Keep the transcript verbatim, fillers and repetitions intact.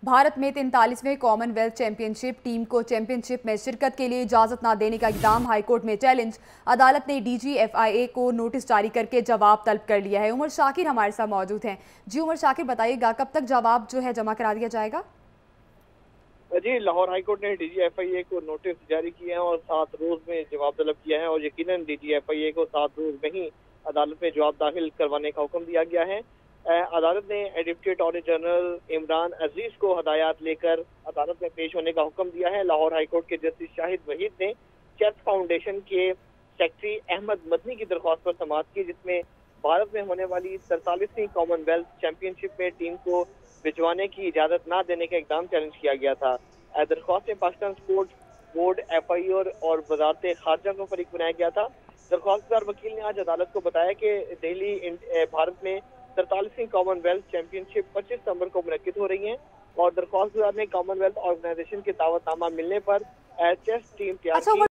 भारत में तैंतालीसवें Commonwealth championship team को चैंपियनशिप में शिरकत के लिए इजाजत न देने का इकदाम हाईकोर्ट में चैलेंज। अदालत ने डीजीएफआईए को नोटिस जारी करके जवाब तलब कर लिया है। उमर शाकिर हमारे साथ मौजूद हैं। जी उमर शाकिर, बताइएगा कब तक जवाब जो है जमा करा दिया जाएगा? जी, लाहौर हाईकोर्ट ने डीजीएफआईए को नोटिस जारी किया है और सात रोज में जवाब तलब किया है और यकीनन डीजीएफआईए को सात रोज में ही अदालत में जवाब दाखिल करवाने का हुक्म दिया गया है। अदालत ने deputy attorney general Imran Aziz को हदायत लेकर अदालत में पेश होने का हुक्म दिया है। लाहौर हाईकोर्ट के जस्टिस शाहिद वहीद ने चेस फाउंडेशन के सेक्रेटरी अहमद मदनी की दरख्वास्त पर समाअत की, जिसमें भारत में होने वाली सैंतालीसवीं कॉमनवेल्थ चैंपियनशिप में टीम को भिजवाने की इजाजत न देने का इकदाम चैलेंज किया गया था। दरख्वास्त में Pakistan sports board, F I और, और वजारत खारजा को फरीक बनाया गया था। दरख्वास्तदार वकील ने आज अदालत को बताया कि दिल्ली भारत में सैंतालीसवीं कॉमनवेल्थ चैंपियनशिप पच्चीस सितंबर को मुनक्किद हो रही है और दरख्वास्तदार ने कॉमनवेल्थ ऑर्गेनाइजेशन के दावतनामा मिलने पर चेस टीम तैयार की।